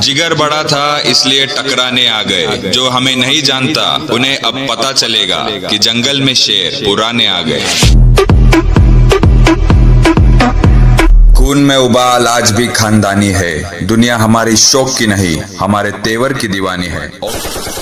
जिगर बड़ा था इसलिए टकराने आ गए। जो हमें नहीं जानता उन्हें अब पता चलेगा कि जंगल में शेर पुराने आ गए। खून में उबाल आज भी खानदानी है। दुनिया हमारी शौक की नहीं, हमारे तेवर की दीवानी है।